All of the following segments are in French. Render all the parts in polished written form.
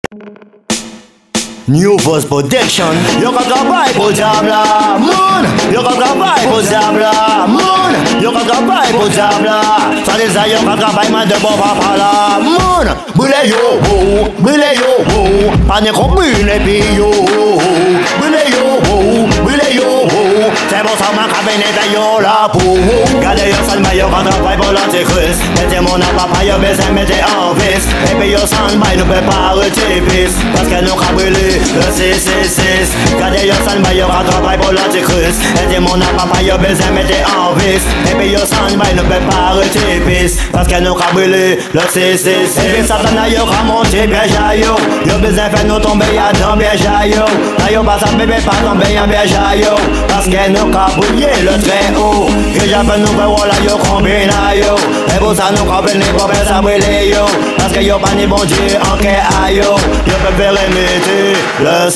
New Voice Production. Yo ka travay pou diable la, moun. Yo ka travay pou diable la, moun. Yo ka travay pou diable la. Sa les a yo ka travay man de bon papa la, moun. Brûle yo, brûle yo, pas ne qu'on brûle pi yo. Brûle yo, brûle yo. C'est bon ça man ka vene de yo la pou. Gade yo salma yo ka travay pour l'antichrist. Mette mon papa yo besoin mette en vis. Et puis yo salma nous peut pas arrêter pis. Parce que nous ka brûler le 666. Gade yo salma yo ka travay pour l'antichrist. Et puis mon papa yo besoin mette en vis. Et puis yo salma nous peut pas arrêter pis. Parce que nous ka brûler le 666. Et puis Satan yo ka monter piège à yo. Yo besoin faire nous tomber ya dans piège à yo. Là yo pas ça bébé pas tomber ya piège à yo. Parce que nous ka brûler le très haut. Que j'appelle nous pour là yo combine à yo. Et pour ça nous ka venir pour faire ça brûler yo. Parce que yo pas ni bon Dieu en qu'est à yo. Yo peut faire imiter le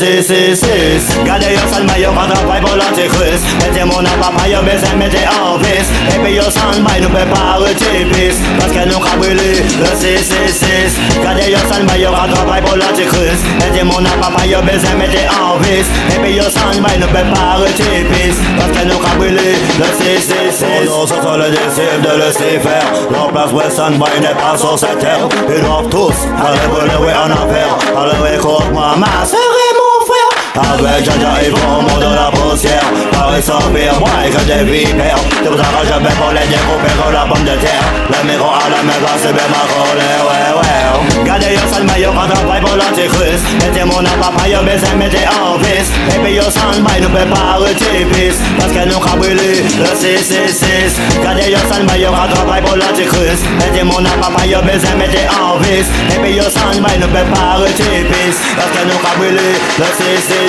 666. Gade yo salma yo ka travay pour l'antichrist. Mettez mon papa yo besoin mette en vis. Et puis yo salma nous peut pas arrêter pis. Parce que nous ka brûler le 666. Gade yo salma yo ka travay pour l'antichrist. Mettez mon papa yo besoin mette en vis. Et puis yo salma nous peut pas arrêter pis. Parce que nous ka brûler le 666. Nous sommes le disciple de Lucifer. Leur place Wesson Boy n'est pas sur cette terre. Ils doivent tous aller brûler en enfer. Aller contre moi, ma sœur et mon frère. Avec Jaja ils vont monter la poussière. Paris sans pire, moi que des vipères. C'est pour ça que je vais pour les découper comme la pomme de terre. Le micro à la main va c'est bien ma colère, ouais. Gade yo salma yo ka travay pour l'antichrist. Mettez mon papa yo besoin mette en vis. Et puis yo salma nous peut pas arrêter pis. Parce que nous ka brûler le 666. Gade yo salma yo ka travay pour l'antichrist. Mettez mon papa yo besoin mette en vis. Et puis yo salma nous peut pas arrêter pis. Parce que nous ka brûler le 666.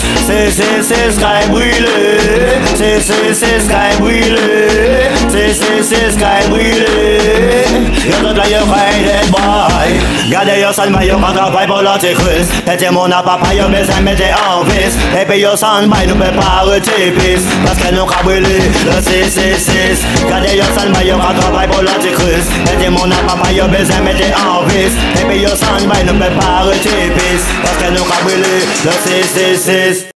666 sky brûlé. 666 sky brûlé. 666 sky brûlé. Yo tout la yo cry dead boy. Gade yo salma yo ka travay pour l'antichrist. Mettez mon papa yo besoin mette en vis. Et puis yo salma nous peut pas arrêter pis. Parce que nous ka brûler le 666. Gade yo salma yo ka travay pour l'antichrist. Mettez mon papa yo besoin mette en vis. Et puis yo salma nous peut pas arrêter pis. Parce que nous ka brûler le 666.